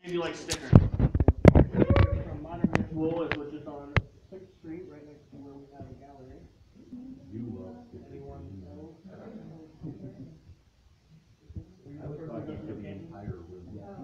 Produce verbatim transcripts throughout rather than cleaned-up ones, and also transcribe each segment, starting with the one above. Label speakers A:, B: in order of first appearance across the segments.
A: If you like stickers. From Modern Mix Wool, which is on sixth Street, right next to where we have a gallery.
B: You love stickers.
A: Anyone else?
B: I was talking to the entire room.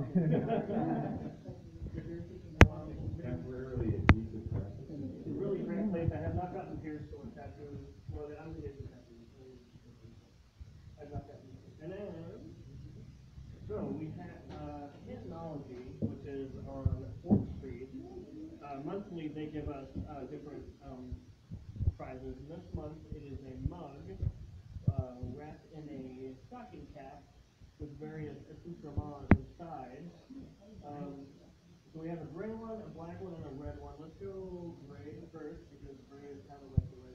B: Temporarily adhesive press.
A: It's a really great place. I have not gotten Pierce or tattoos. Well, I'm getting tattoos. I've not gotten. And then, so we have uh, Technology, which is on fourth Street. Uh, monthly, they give us uh, different um, prizes. This month, it is a mug uh, wrapped in a stocking cap with various accoutrements inside. Um, so we have a gray one, a black one, and a red one. Let's go gray first because gray is kind of like the way.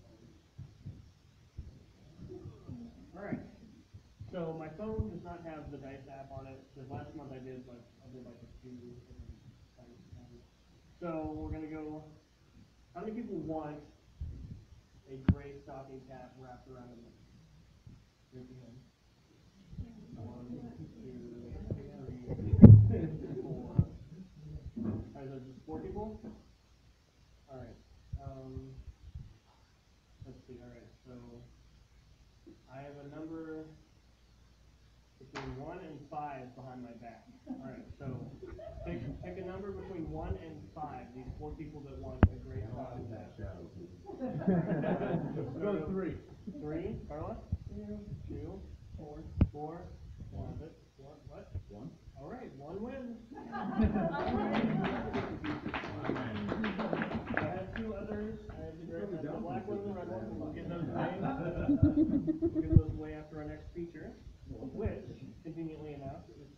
A: All right. So my phone does not have the Dice app on it because last month I did like I did like a few different things. So we're gonna go. How many people want a gray stocking cap wrapped around them? Raise your hand. One, two, three, four. All right, so just four people. All right. Um, let's see. All right. So I have a number between one and five behind my back. All right. So pick pick a number between one and five. These four people that want a great stocking cap.
B: Go three.
A: Three. Carla.
C: Two.
A: Two. Four. Four. One. What? What?
B: One.
A: All right. One wins. I have two others. I have the, gray, the black one and the red one. We'll get those away. We'll get those away after our next feature, which, conveniently enough, is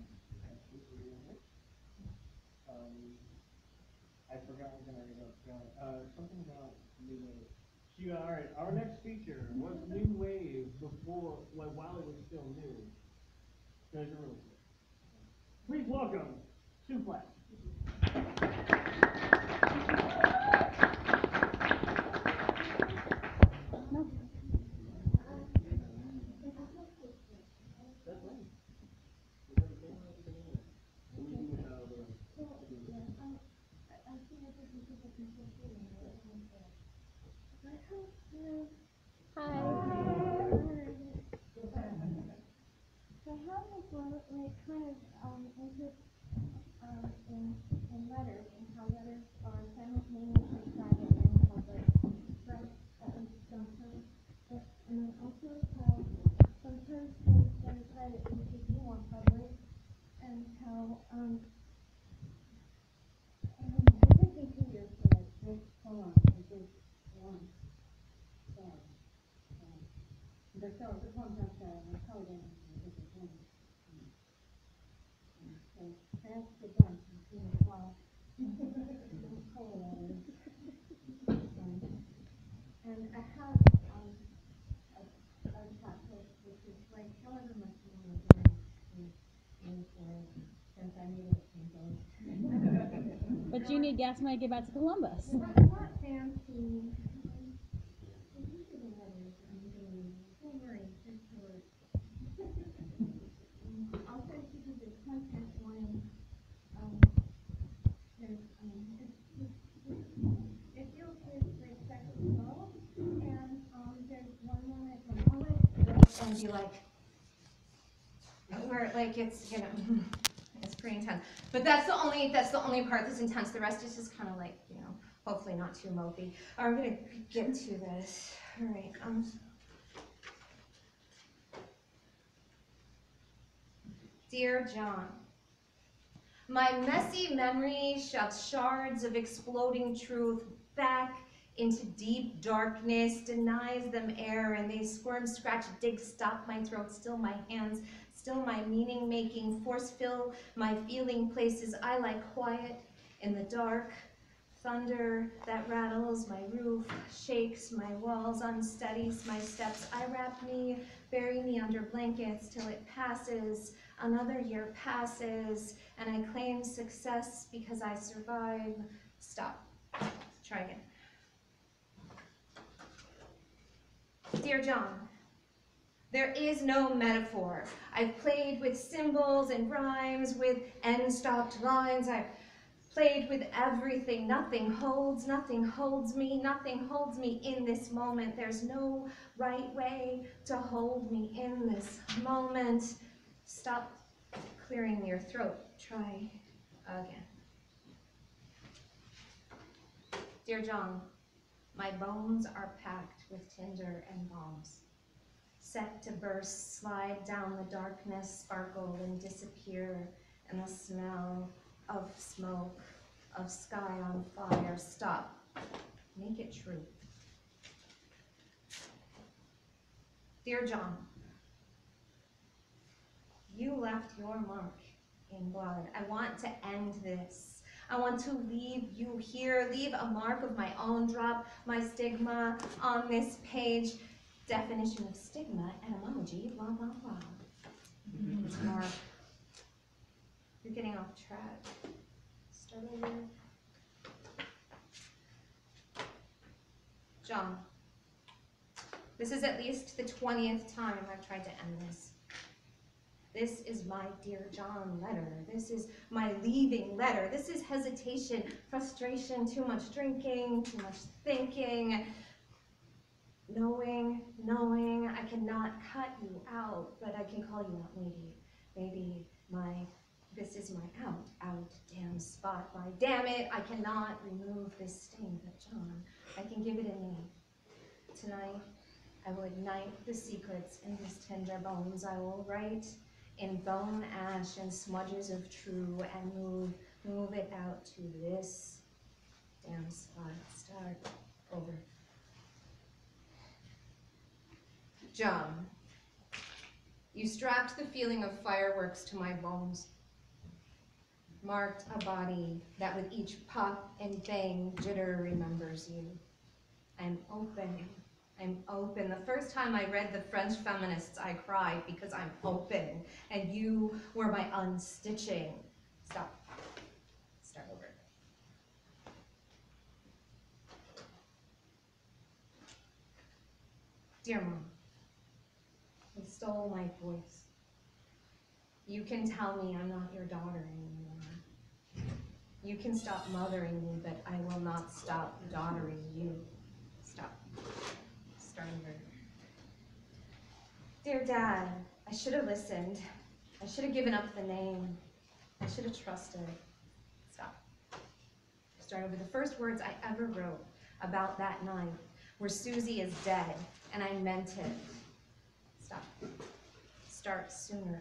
A: um, I forgot what I was going. Uh, something about new wave. She, all right. Our next feature was new wave before, like, while it was still new. Guys are really cool. Please welcome Suplex.
D: Hi. So how does one like kind of um interest um in in letters and how letters are simultaneously private and public, right? Um, sometimes, but, and then also how sometimes things that are private need to be more public, and how um um it took me two years to like wait, hold on, I did one. Sorry. The show, the contract, uh, the holiday, the thing. So, that's the done, it's in the file. And I have, um, a, a chat post, which is like, however much you want to do, since I made it from those.
E: But you need gas when I get back to Columbus.
D: Not, not fancy. I'll send you the content one. Um, there's, um, it's, it's, it feels it's like sexual, and um, there's one more I can call it and be like,
F: where like it's you know it's pretty intense. But that's the only that's the only part that's intense. The rest is just kind of like you know hopefully not too mopey. All right, I'm gonna get to this. All right. Um. Dear John, my messy memory shoves shards of exploding truth back into deep darkness, denies them air, and they squirm, scratch, dig, stop my throat, still my hands, still my meaning-making, force fill my feeling places. I like quiet in the dark, thunder that rattles my roof, shakes my walls, unsteadies my steps. I wrap me, bury me under blankets till it passes. Another year passes, and I claim success because I survive. Stop. Try again. Dear John, There is no metaphor. I've played with symbols and rhymes, with end-stopped lines. I've played with everything. Nothing holds, nothing holds me, nothing holds me in this moment. There's no right way to hold me in this moment. Stop clearing your throat. Try again. Dear John, my bones are packed with tinder and bombs. Set to burst, slide down the darkness, sparkle and disappear, and the smell of smoke, of sky on fire. Stop. Make it true. Dear John, you left your mark in blood. I want to end this. I want to leave you here, leave a mark of my own, drop my stigma on this page. Definition of stigma, etymology, blah, blah, blah. Mark. You're getting off track. Start over. John, this is at least the twentieth time I've tried to end this. This is my Dear John letter. This is my leaving letter. This is hesitation, frustration, too much drinking, too much thinking, knowing, knowing I cannot cut you out, but I can call you out maybe. Maybe my, this is my out, out, damn spot. My damn it, I cannot remove this sting, but John, I can give it a name. Tonight, I will ignite the secrets in these tender bones. I will write in bone ash and smudges of true and move, move it out to this damn spot. Start over. John, you strapped the feeling of fireworks to my bones, marked a body that with each pop and bang jitter remembers you. I'm open. I'm open. The first time I read the French feminists, I cried because I'm open, and you were my unstitching. Stop. Start over. Dear Mom, you stole my voice. You can tell me I'm not your daughter anymore. You can stop mothering me, but I will not stop daughtering you. Stop. Start over. Dear Dad, I should have listened. I should have given up the name. I should have trusted. Stop. Start over. The first words I ever wrote about that night were Susie is dead, and I meant it. Stop. Start sooner.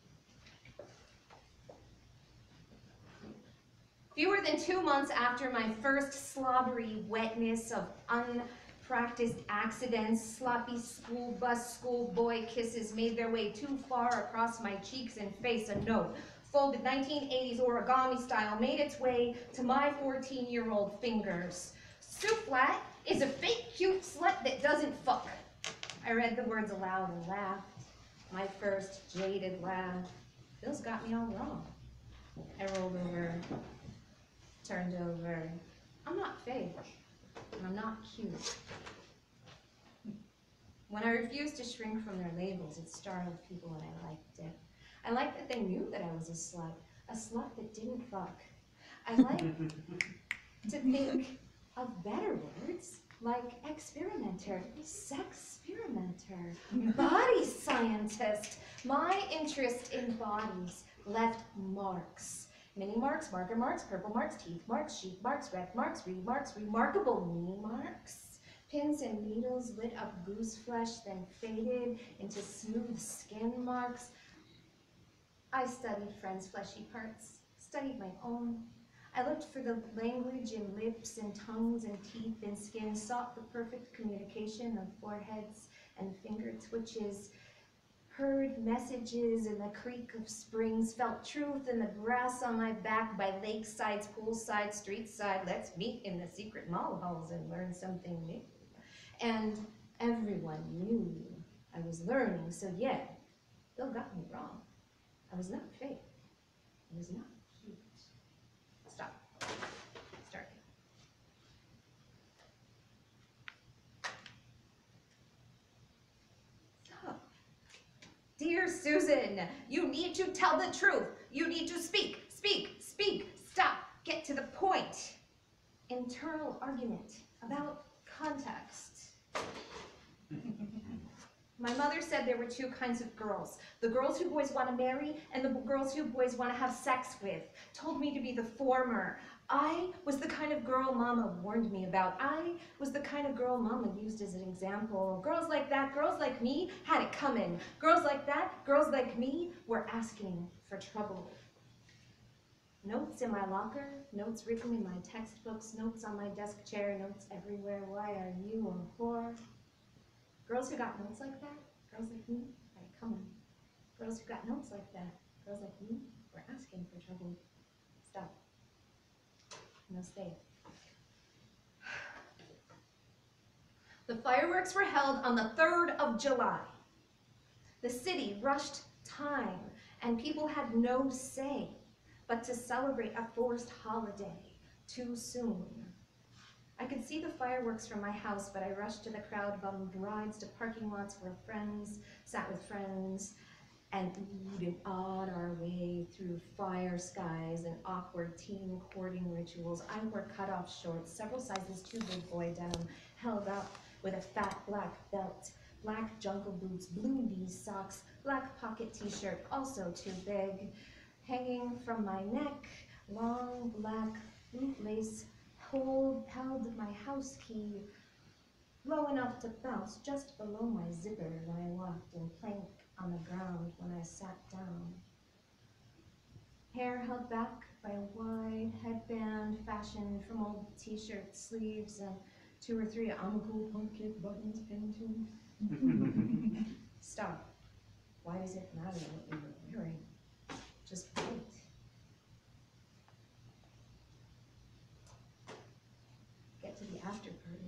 F: Fewer than two months after my first slobbery wetness of unpracticed accidents, sloppy school bus schoolboy kisses made their way too far across my cheeks and face. A note, folded nineteen eighties origami style, made its way to my fourteen-year-old fingers. Sue Flat is a fake cute slut that doesn't fuck. I read the words aloud and laughed. My first jaded laugh. Bill's got me all wrong. I rolled over. Turned over. I'm not fake, and I'm not cute. When I refused to shrink from their labels, it startled people and I liked it. I liked that they knew that I was a slut, a slut that didn't fuck. I liked to think of better words, like experimenter, sex experimenter, body scientist. My interest in bodies left marks. Mini marks, marker marks, purple marks, teeth marks, sheep marks, red marks, reed marks, remarkable knee marks. Pins and needles lit up goose flesh, then faded into smooth skin marks. I studied friends' fleshy parts, studied my own. I looked for the language in lips and tongues and teeth and skin, sought the perfect communication of foreheads and finger twitches, heard messages in the creak of springs, felt truth in the grass on my back by lakesides, poolside, street side. Let's meet in the secret mall halls and learn something new. And everyone knew I was learning, so yeah, Bill got me wrong. I was not fake. I was not cute. Stop. Start. Stop. Susan, you need to tell the truth. You need to speak, speak, speak. Stop. Get to the point. Internal argument about context. My mother said there were two kinds of girls. The girls who boys want to marry and the girls who boys want to have sex with. Told me to be the former. I was the kind of girl Mama warned me about. I was the kind of girl Mama used as an example. Girls like that, girls like me, had it coming. Girls like that, girls like me, were asking for trouble. Notes in my locker, notes written in my textbooks, notes on my desk chair, notes everywhere. Why are you a whore? Girls who got notes like that, girls like me, had it coming. Girls who got notes like that, girls like me, were asking for trouble. Stop. No, stay. The fireworks were held on the third of July. The city rushed time, and people had no say but to celebrate a forced holiday too soon. I could see the fireworks from my house, but I rushed to the crowd-bummed rides to parking lots where friends sat with friends, and oohed and awed our way through fire skies and awkward teen courting rituals. I wore cutoff shorts, several sizes too big boy denim, held up with a fat black belt, black jungle boots, blue knee socks, black pocket t-shirt, also too big, hanging from my neck, long black bootlace hold, held my house key low enough to bounce just below my zipper when I walked and plank on the ground when I sat down. Hair held back by a wide headband fashioned from old t-shirt sleeves and two or three I'm a cool punk kid buttons pinned to. Stop. Why does it matter what you were wearing? Just wait. Get to the after party.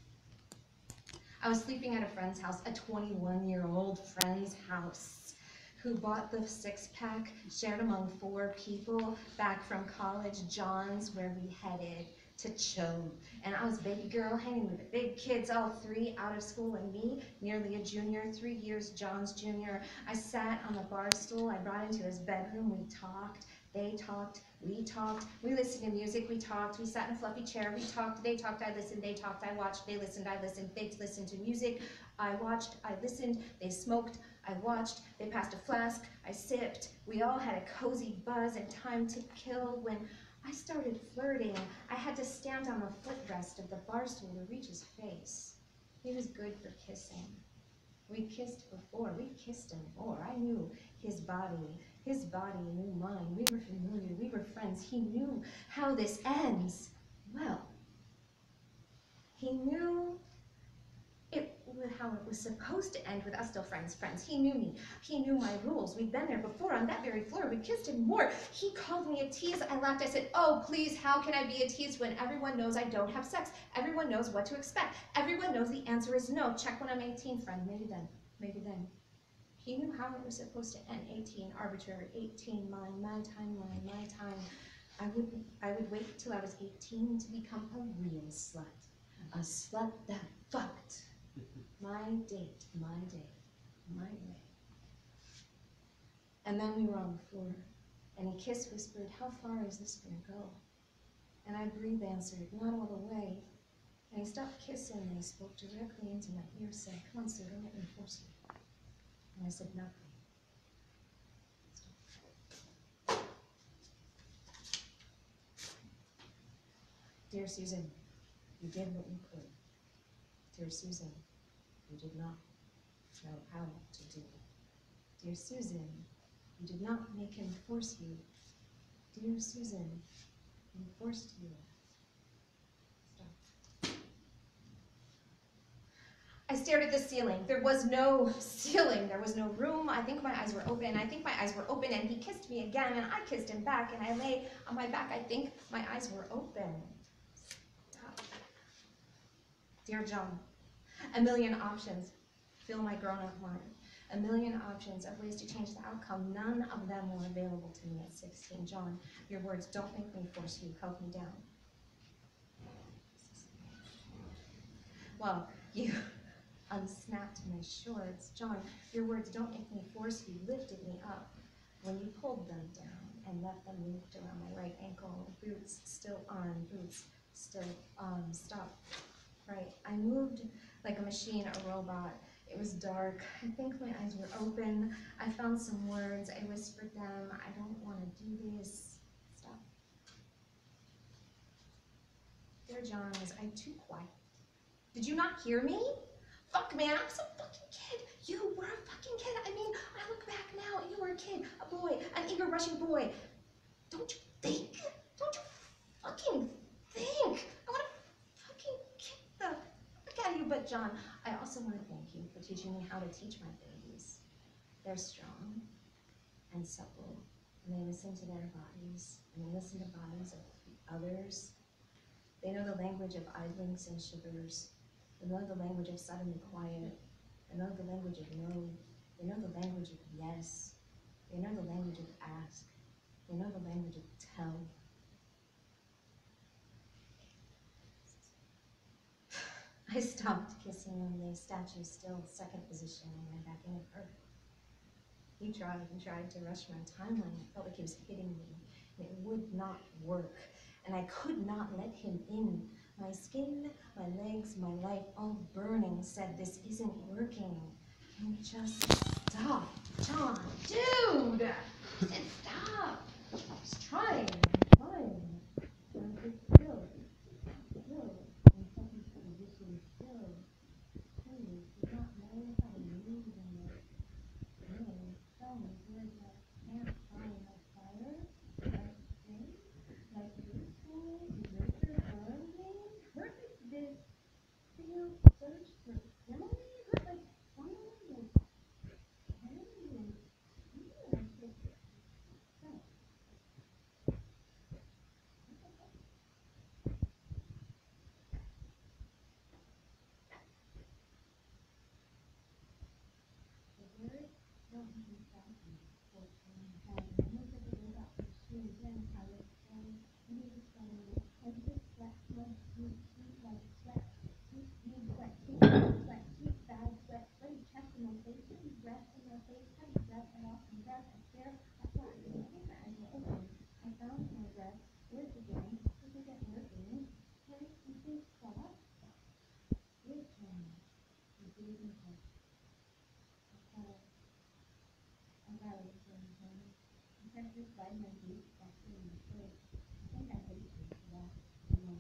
F: I was sleeping at a friend's house, a twenty-one-year-old friend's house, who bought the six-pack, shared among four people back from college, John's, where we headed to chill. And I was a baby girl hanging with the big kids, all three out of school, and me, nearly a junior, three years John's junior. I sat on the bar stool, I brought into his bedroom, we talked, they talked, we talked, we listened to music, we talked, we sat in a fluffy chair, we talked, they talked, I listened, they talked, I watched, they listened, I listened, they listened to music, I watched, I listened, they smoked, I watched, they passed a flask, I sipped, we all had a cozy buzz and time to kill when I started flirting. I had to stand on the footrest of the bar stool to reach his face. He was good for kissing. We kissed before, we kissed him more. I knew his body, his body knew mine. We were familiar, we were friends. He knew how this ends. Well, he knew it how it was supposed to end with us still friends, friends. He knew me, he knew my rules. We'd been there before on that very floor. We kissed him more. He called me a tease. I laughed. I said, oh, please, how can I be a tease when everyone knows I don't have sex? Everyone knows what to expect. Everyone knows the answer is no. Check when I'm eighteen, friend. Maybe then, maybe then. He knew how it was supposed to end. eighteen, arbitrary, eighteen, mine, my timeline, my time. I would, I would wait till I was eighteen to become a real slut. A slut that fucked. My date, my day, my way. And then we were on the floor, and he kissed, whispered, how far is this gonna go? And I breathed, answered, not all the way. And he stopped kissing, and he spoke directly into my ear, said, come on, sir, don't let me force you. And I said, nothing. Stop. Dear Susan, you did what you could. Dear Susan, you did not know how to do. Dear Susan, you did not make him force you. Dear Susan, he forced you. Stop. I stared at the ceiling. There was no ceiling. There was no room. I think my eyes were open. I think my eyes were open, and he kissed me again, and I kissed him back, and I lay on my back. I think my eyes were open. Stop. Dear John, a million options fill my grown-up mind. A million options of ways to change the outcome. None of them were available to me at sixteen. John, your words don't make me force you. Help me down. Well, you unsnapped my shorts. John, your words don't make me force you, lifted me up. When you pulled them down and left them looped around my right ankle, boots still on, boots still on, stop. Right, I moved like a machine, a robot. It was dark. I think my eyes were open. I found some words. I whispered them. I don't want to do this. Stop. Dear John, was I too quiet? Did you not hear me? Fuck, man, I was a fucking kid. You were a fucking kid. I mean, I look back now, you were a kid, a boy, an eager, rushing boy. Don't you think? Don't you fucking think? I want to fucking kick the fuck out of you. But John, I also want to thank you for teaching me how to teach my babies. They're strong and supple, and they listen to their bodies, and they listen to bodies of others. They know the language of idlings and shivers. They know the language of suddenly quiet. They know the language of no. They know the language of yes. They know the language of ask. They know the language of tell. I stopped kissing him, lay statue still, second position, and went back in her. He tried and tried to rush my timeline. I felt like he was hitting me, and it would not work. And I could not let him in. My skin, my legs, my life, all burning, said, this isn't working. Can we just stop? John, dude! I said stop. I was trying, I'm trying. John, sit still. Still. In second position, still. Please, do not know how to move in it. No, tell me, where's my campfire, my fire? Like thing? Like this one? Eraser burn game? Hurt this field search for simile? Hurt like fire? Like candy? And you know, like so. The words don't even sound like fortune. And most of the way about the shoe again, how it's going. And he was saying, like this sweat, sweat, sweet, sweet, like sweat, sweet, sweet, sweat, sweet, sweat, sweet, bad sweat, sweaty chest in my face, heavy breath in my face, heavy breath and off and breath and stare. I thought, you know, my eyes were open. I found my breath, words again, this isn't working. Can you please stop? Wait, John. You gave me hope. I thought, I got it from him. He kept just sliding my boots back in my shirt. I think I hate you for that. You know,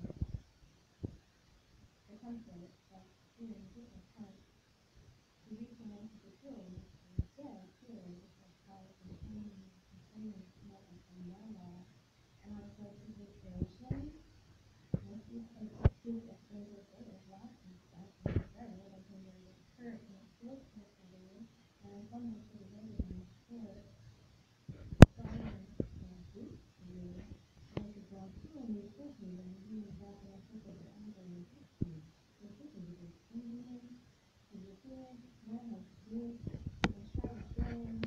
F: the comfort, like, feeling different part. He reaching into the pillow, and yeah, feeling different part, and pain, and pain, not like a monologue. And I was like, is it creation? Maybe it's like a truth that feels like it was lost and stuff, and it's there, like when you're like hurt, and it feels hurt for you. And I found my should have read it on the floor. Sorry, and boots for you. And I could go on feeling you with me, and you were walking up with the anger and boots for me. So I think it was like, mm-hmm. Is it good? No, it's good. Let's try again.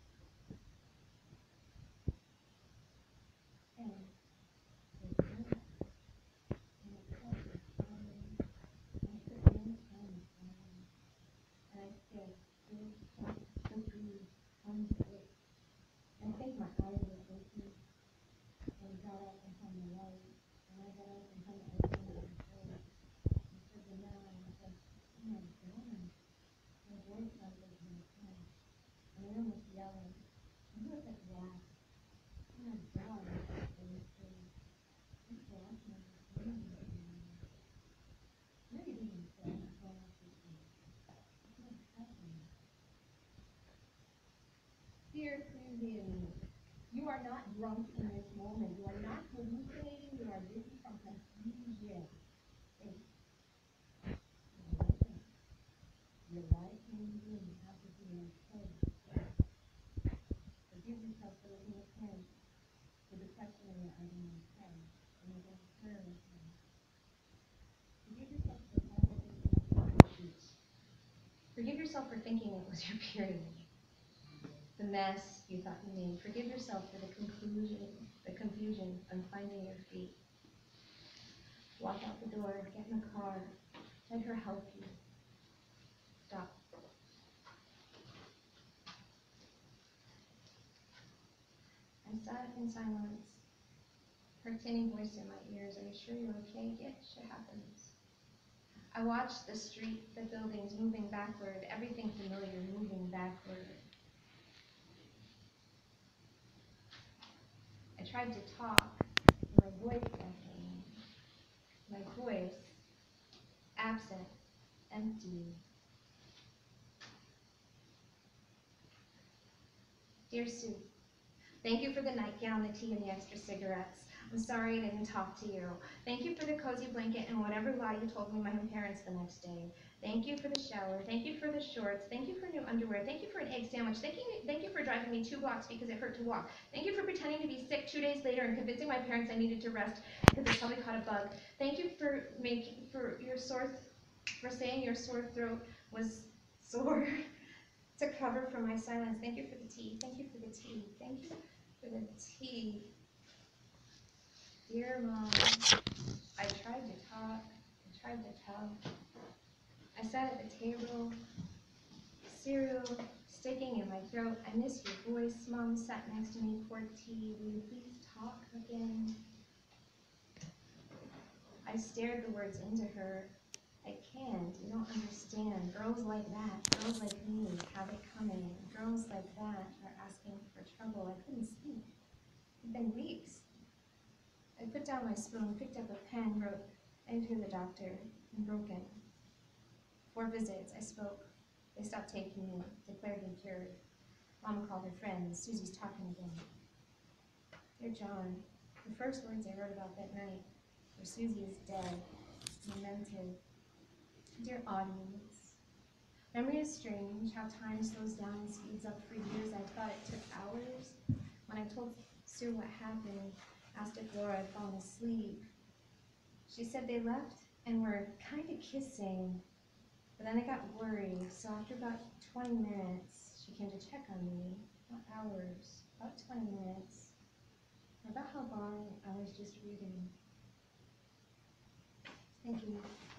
F: And it's good. And it felt like fine. And I put the in on the fine. And I said, good, so good, unsick. And I think my eyes were open. And I got up and found the light. And I got up and found the open on my face. I said, the now, and I said, oh my God. My voice sounds like my friend. And I almost yelling. And he was like, laugh. Oh my God. And he said, this glass never came with me. Maybe he didn't say I'm going off this one. It's not happening. Dear Susan, you are not drunk in this moment. You are not hallucinating. You are busy from confusion. Hey, your life came in after being okay. Forgive yourself for looking at him, for the question in your eyes and your head, and you're going to turn with him. Forgive yourself for having Forgive yourself for thinking it was your period. The mess you thought you made. Forgive yourself for the conclusion, the confusion on finding your feet. Walk out the door, get in the car, let her help you. sat in silence, her tinny voice in my ears. Are you sure you're okay? Yeah, shit happens. I watched the street, the buildings moving backward, everything familiar moving backward. I tried to talk, my voice echoing. My voice, absent, empty. Dear Sue, thank you for the nightgown, the tea, and the extra cigarettes. I'm sorry I didn't talk to you. Thank you for the cozy blanket and whatever lie you told me my parents the next day. Thank you for the shower. Thank you for the shorts. Thank you for new underwear. Thank you for an egg sandwich. Thank you, thank you for driving me two blocks because it hurt to walk. Thank you for pretending to be sick two days later and convincing my parents I needed to rest because I probably caught a bug. Thank you for making for your sore for saying your sore throat was sore to cover for my silence. Thank you for the tea. Thank you for the tea. Thank you for the tea. Dear Mom, I tried to talk, I tried to tell. I sat at the table, cereal sticking in my throat. I miss your voice. Mom sat next to me, poured tea. Will you please talk again? I stared the words into her. I can't, you don't understand. Girls like that, girls like me, have it coming. Girls like that are asking for trouble. I couldn't speak. It'd been weeks. I put down my spoon, picked up a pen, wrote, enter the doctor, and broken. Four visits, I spoke. They stopped taking me, declared me cured. Mama called her friends. Susie's talking again. Dear John, the first words I wrote about that night were Susie is dead, lamented. Dear audience, memory is strange, how time slows down and speeds up for years. I thought it took hours. When I told Sue what happened, asked if Laura had fallen asleep, she said they left and were kind of kissing, but then I got worried, so after about twenty minutes, she came to check on me. Not hours, about twenty minutes. About how long I was just reading. Thank you.